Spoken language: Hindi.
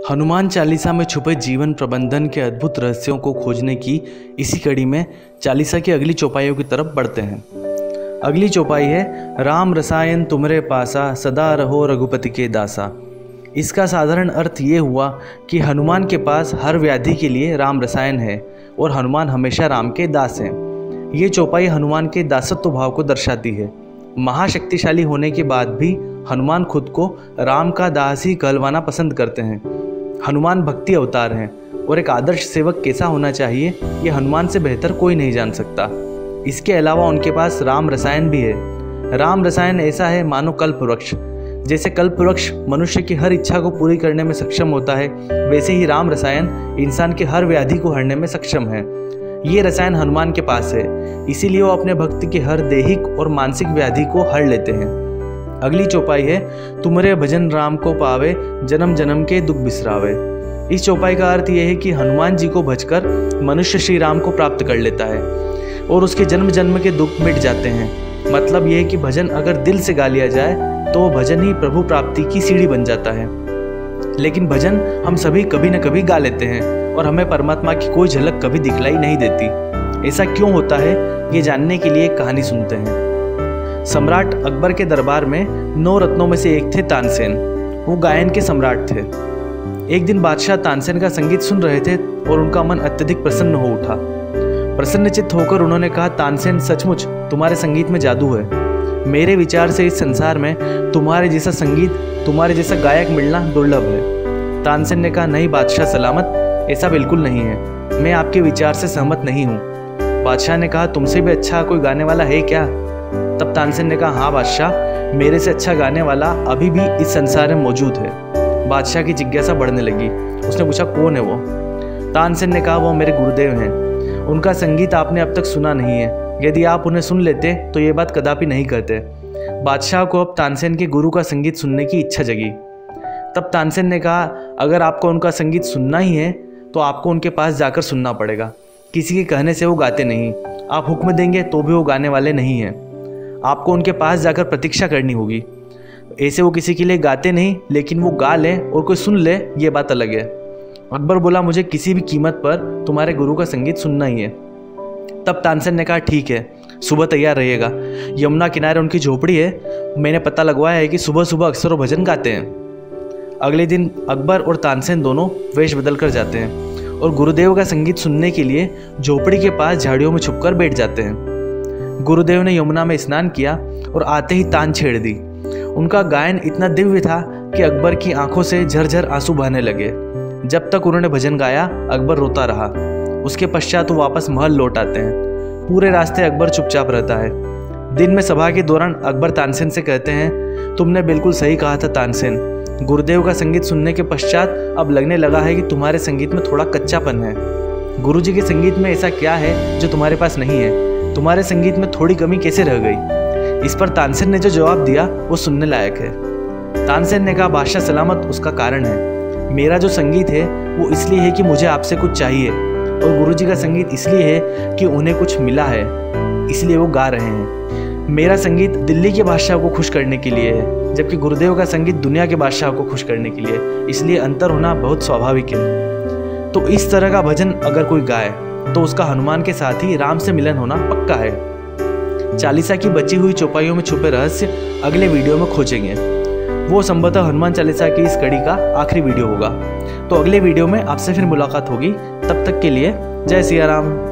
हनुमान चालीसा में छुपे जीवन प्रबंधन के अद्भुत रहस्यों को खोजने की इसी कड़ी में चालीसा की अगली चौपाइयों की तरफ बढ़ते हैं। अगली चौपाई है राम रसायन तुमरे पासा सदा रहो रघुपति के दासा। इसका साधारण अर्थ ये हुआ कि हनुमान के पास हर व्याधि के लिए राम रसायन है और हनुमान हमेशा राम के दास हैं। ये चौपाई हनुमान के दासत्व भाव को दर्शाती है। महाशक्तिशाली होने के बाद भी हनुमान खुद को राम का दास ही कहलवाना पसंद करते हैं। हनुमान भक्ति अवतार हैं और एक आदर्श सेवक कैसा होना चाहिए ये हनुमान से बेहतर कोई नहीं जान सकता। इसके अलावा उनके पास राम रसायन भी है। राम रसायन ऐसा है मानो कल्प वृक्ष। जैसे कल्प वृक्ष मनुष्य की हर इच्छा को पूरी करने में सक्षम होता है, वैसे ही राम रसायन इंसान के हर व्याधि को हरने में सक्षम है। ये रसायन हनुमान के पास है, इसीलिए वो अपने भक्त की हर दैहिक और मानसिक व्याधि को हर लेते हैं। अगली चौपाई है तुमरे भजन राम को पावे जन्म जन्म के दुख बिसरावे। इस चौपाई का अर्थ यह है कि हनुमान जी को भजकर मनुष्य श्री राम को प्राप्त कर लेता है और उसके जन्म जन्म के दुख मिट जाते हैं। मतलब यह है कि भजन अगर दिल से गा लिया जाए तो वो भजन ही प्रभु प्राप्ति की सीढ़ी बन जाता है। लेकिन भजन हम सभी कभी न कभी गा लेते हैं और हमें परमात्मा की कोई झलक कभी दिखलाई नहीं देती। ऐसा क्यों होता है ये जानने के लिए एक कहानी सुनते हैं। सम्राट अकबर के दरबार में 9 रत्नों में से एक थे तानसेन। वो गायन के सम्राट थे। एक दिन बादशाह तानसेन का संगीत सुन रहे थे और उनका मन अत्यधिक प्रसन्न हो उठा। प्रसन्नचित्त होकर उन्होंने कहा, तानसेन सचमुच तुम्हारे संगीत में जादू है। मेरे विचार से इस संसार में तुम्हारे जैसा संगीत, तुम्हारे जैसा गायक मिलना दुर्लभ है। तानसेन ने कहा, नहीं बादशाह सलामत, ऐसा बिल्कुल नहीं है। मैं आपके विचार से सहमत नहीं हूँ। बादशाह ने कहा, तुमसे भी अच्छा कोई गाने वाला है क्या? तब तानसेन ने कहा, हाँ बादशाह, मेरे से अच्छा गाने वाला अभी भी इस संसार में मौजूद है। बादशाह की जिज्ञासा बढ़ने लगी। उसने पूछा, कौन है वो? तानसेन ने कहा, वो मेरे गुरुदेव हैं। उनका संगीत आपने अब तक सुना नहीं है। यदि आप उन्हें सुन लेते तो ये बात कदापि नहीं करते। बादशाह को अब तानसेन के गुरु का संगीत सुनने की इच्छा जगी। तब तानसेन ने कहा, अगर आपको उनका संगीत सुनना ही है तो आपको उनके पास जाकर सुनना पड़ेगा। किसी के कहने से वो गाते नहीं। आप हुक्म देंगे तो भी वो गाने वाले नहीं हैं। आपको उनके पास जाकर प्रतीक्षा करनी होगी। ऐसे वो किसी के लिए गाते नहीं, लेकिन वो गा ले और कोई सुन ले, ये बात अलग है। अकबर बोला, मुझे किसी भी कीमत पर तुम्हारे गुरु का संगीत सुनना ही है। तब तानसेन ने कहा, ठीक है, सुबह तैयार रहिएगा। यमुना किनारे उनकी झोपड़ी है। मैंने पता लगवाया है कि सुबह सुबह अक्सर वो भजन गाते हैं। अगले दिन अकबर और तानसेन दोनों वेश बदल कर जाते हैं और गुरुदेव का संगीत सुनने के लिए झोपड़ी के पास झाड़ियों में छुपकर बैठ जाते हैं। गुरुदेव ने यमुना में स्नान किया और आते ही तान छेड़ दी। उनका गायन इतना दिव्य था कि अकबर की आंखों से झरझर आंसू बहने लगे। जब तक उन्होंने भजन गाया अकबर रोता रहा। उसके पश्चात वो वापस महल लौट आते हैं। पूरे रास्ते अकबर चुपचाप रहता है। दिन में सभा के दौरान अकबर तानसेन से कहते हैं, तुमने बिल्कुल सही कहा था तानसेन। गुरुदेव का संगीत सुनने के पश्चात अब लगने लगा है कि तुम्हारे संगीत में थोड़ा कच्चापन है। गुरुजी के संगीत में ऐसा क्या है जो तुम्हारे पास नहीं है? तुम्हारे संगीत में थोड़ी कमी कैसे रह गई? इस पर तानसेन ने जो जवाब दिया वो सुनने लायक है। तानसेन ने कहा, बादशाह सलामत, उसका कारण है। मेरा जो संगीत है वो इसलिए है कि मुझे आपसे कुछ चाहिए, और गुरुजी का संगीत इसलिए है कि उन्हें कुछ मिला है, इसलिए वो गा रहे हैं। मेरा संगीत दिल्ली के बादशाह को खुश करने के लिए है, जबकि गुरुदेव का संगीत दुनिया के बादशाह को खुश करने के लिए। इसलिए अंतर होना बहुत स्वाभाविक है। तो इस तरह का भजन अगर कोई गाए तो उसका हनुमान के साथ ही राम से मिलन होना पक्का है। चालीसा की बची हुई चौपाइयों में छुपे रहस्य अगले वीडियो में खोजेंगे। वो संभवतः हनुमान चालीसा की इस कड़ी का आखिरी वीडियो होगा। तो अगले वीडियो में आपसे फिर मुलाकात होगी। तब तक के लिए जय सिया राम।